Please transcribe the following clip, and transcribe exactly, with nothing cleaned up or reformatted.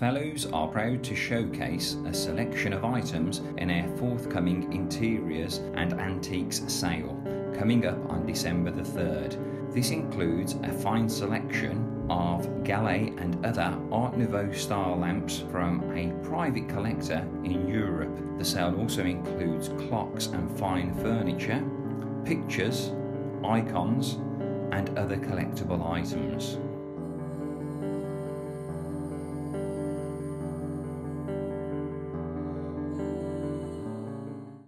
Fellows are proud to showcase a selection of items in our forthcoming Interiors and Antiques sale, coming up on December the third. This includes a fine selection of Gallé and other Art Nouveau style lamps from a private collector in Europe. The sale also includes clocks and fine furniture, pictures, icons and other collectible items.